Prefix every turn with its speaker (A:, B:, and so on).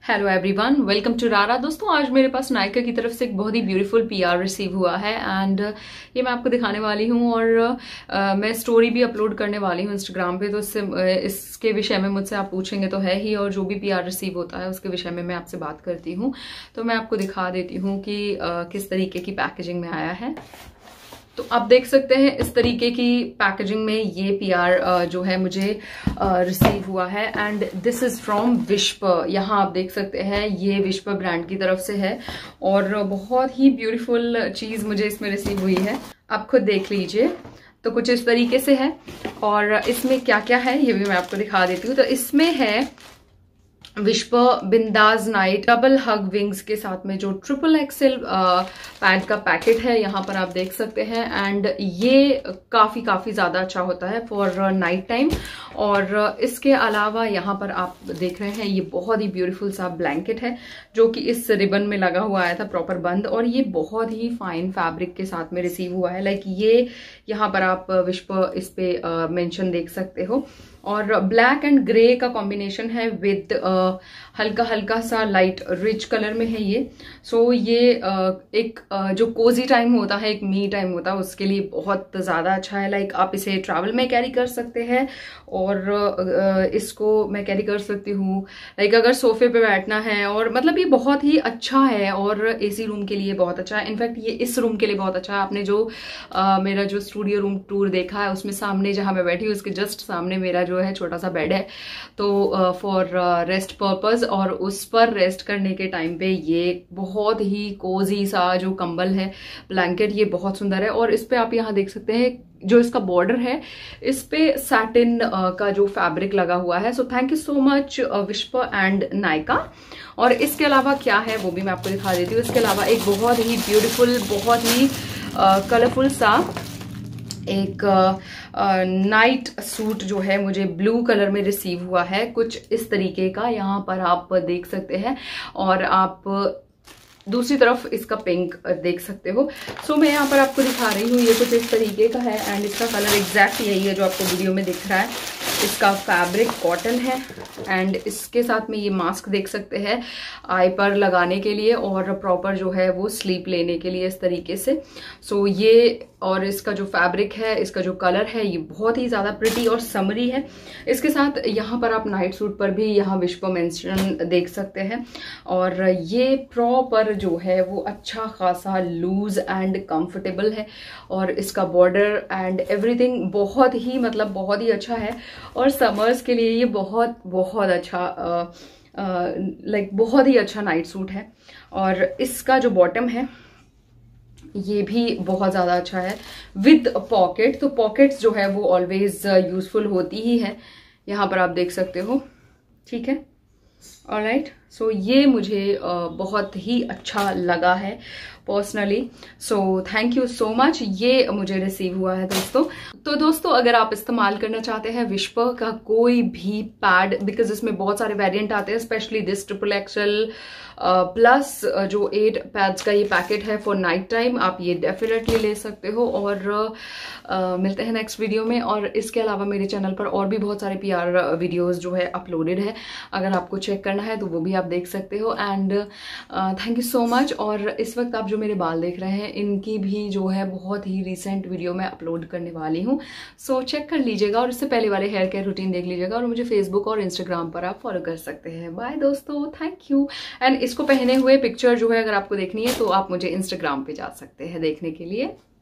A: Hello everyone, welcome to रारा। दोस्तों, आज मेरे पास नायका की तरफ से एक बहुत ही ब्यूटीफुल पीआर रिसीव हुआ है एंड ये मैं आपको दिखाने वाली हूँ और मैं स्टोरी भी अपलोड करने वाली हूँ इंस्टाग्राम पे। तो इसके विषय में मुझसे आप पूछेंगे तो है ही, और जो भी पीआर रिसीव होता है उसके विषय में मैं आपसे बात करती हूँ। तो मैं आपको दिखा देती हूँ कि किस तरीके की पैकेजिंग में आया है। तो आप देख सकते हैं इस तरीके की पैकेजिंग में ये पीआर जो है मुझे रिसीव हुआ है एंड दिस इज फ्रॉम विश्व। यहाँ आप देख सकते हैं ये विश्व ब्रांड की तरफ से है और बहुत ही ब्यूटीफुल चीज मुझे इसमें रिसीव हुई है। आप खुद देख लीजिए। तो कुछ इस तरीके से है और इसमें क्या क्या है ये भी मैं आपको दिखा देती हूँ। तो इसमें है विश्व बिंदास नाइट डबल हग विंग्स के साथ में जो ट्रिपल एक्सेल पैड का पैकेट है, यहाँ पर आप देख सकते हैं। एंड ये काफी ज्यादा अच्छा होता है फॉर नाइट टाइम। और इसके अलावा यहाँ पर आप देख रहे हैं ये बहुत ही ब्यूटीफुल सा ब्लैंकेट है जो कि इस रिबन में लगा हुआ आया था प्रॉपर बंद, और ये बहुत ही फाइन फैब्रिक के साथ में रिसीव हुआ है। लाइक ये यहाँ पर आप विश्व इस पे मेंशन देख सकते हो। और ब्लैक एंड ग्रे का कॉम्बिनेशन है विद हल्का हल्का सा लाइट रिच कलर में है ये। सो ये एक जो कोजी टाइम होता है, एक मी टाइम होता है, उसके लिए बहुत ज्यादा अच्छा है। लाइक आप इसे ट्रैवल में कैरी कर सकते हैं और इसको मैं कैरी कर सकती हूँ लाइक अगर सोफे पे बैठना है, और मतलब ये बहुत ही अच्छा है और एसी रूम के लिए बहुत अच्छा है। इनफैक्ट ये इस रूम के लिए बहुत अच्छा है। आपने जो मेरा जो स्टूडियो रूम टूर देखा है उसमें सामने जहां मैं बैठी हूँ उसके जस्ट सामने मेरा जो है छोटा सा बेड है, तो फॉर रेस्ट पर्पस, और उस पर रेस्ट करने के टाइम पे ये बहुत ही कोजी सा जो कंबल है, ब्लैंकेट, ये बहुत सुंदर है। और इस पे आप यहाँ देख सकते हैं जो इसका बॉर्डर है इस पे सैटिन का जो फैब्रिक लगा हुआ है। So thank you so much Vishwa and Nykaa. और इसके अलावा क्या है वो भी मैं आपको दिखा देती हूँ। इसके अलावा एक बहुत ही ब्यूटीफुल, बहुत ही कलरफुल सा एक नाइट सूट जो है मुझे ब्लू कलर में रिसीव हुआ है, कुछ इस तरीके का। यहाँ पर आप देख सकते हैं और आप दूसरी तरफ इसका पिंक देख सकते हो। सो मैं यहाँ पर आपको दिखा रही हूँ, ये कुछ इस तरीके का है एंड इसका कलर एग्जैक्ट यही है जो आपको वीडियो में दिख रहा है। इसका फैब्रिक कॉटन है एंड इसके साथ में ये मास्क देख सकते हैं आई पर लगाने के लिए और प्रॉपर जो है वो स्लीप लेने के लिए इस तरीके से। सो ये, और इसका जो फैब्रिक है, इसका जो कलर है, ये बहुत ही ज्यादा प्रिटी और समरी है। इसके साथ यहाँ पर आप नाइट सूट पर भी यहाँ विश्व मेंशन देख सकते हैं और ये प्रॉपर जो है वो अच्छा खासा लूज एंड कंफर्टेबल है और इसका बॉर्डर एंड एवरीथिंग बहुत ही, मतलब बहुत ही अच्छा है। और समर्स के लिए ये बहुत अच्छा लाइक बहुत ही अच्छा नाइट सूट है। और इसका जो बॉटम है ये भी बहुत ज्यादा अच्छा है विद पॉकेट। तो पॉकेट्स जो है वो ऑलवेज यूजफुल होती ही है, यहाँ पर आप देख सकते हो। ठीक है, ऑलराइट। सो ये मुझे बहुत ही अच्छा लगा है personally. So thank you so much. ये मुझे रिसीव हुआ है दोस्तों। तो दोस्तों, अगर आप इस्तेमाल करना चाहते हैं विश्व का कोई भी पैड, बिकॉज इसमें बहुत सारे वेरिएंट आते हैं, specially this triple XL plus जो 8 पैड्स का ये पैकेट है फॉर नाइट टाइम, आप ये डेफिनेटली ले सकते हो। और मिलते हैं नेक्स्ट वीडियो में। और इसके अलावा मेरे चैनल पर और भी बहुत सारे पीआर वीडियोस जो है अपलोडेड है, अगर आपको चेक करना है तो वो भी आप देख सकते हो। And thank you so much. और इस वक्त आप जो मेरे बाल देख रहे हैं इनकी भी जो है बहुत ही रिसेंट वीडियो मैं अपलोड करने वाली हूँ, सो चेक कर लीजिएगा। और इससे पहले वाले हेयर केयर रूटीन देख लीजिएगा। और मुझे फेसबुक और इंस्टाग्राम पर आप फॉलो कर सकते हैं। बाय दोस्तों, थैंक यू। एंड इसको पहने हुए पिक्चर जो है अगर आपको देखनी है तो आप मुझे इंस्टाग्राम पे जा सकते हैं देखने के लिए।